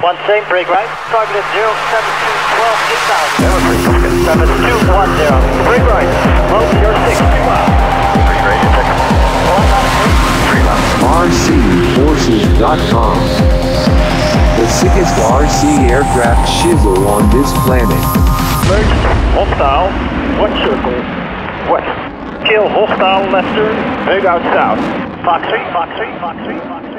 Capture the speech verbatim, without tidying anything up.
One same, break right. Target is zero seven two one two eight thousand. seven two one zero. Break right. Low zero six. Three radio check. R C Forces dot com. The sickest R C aircraft shizzle on this planet. Merge. Hostile. One circle. West. Kill hostile left turn. Move out south. Fox three, Fox three, Fox three, Fox three.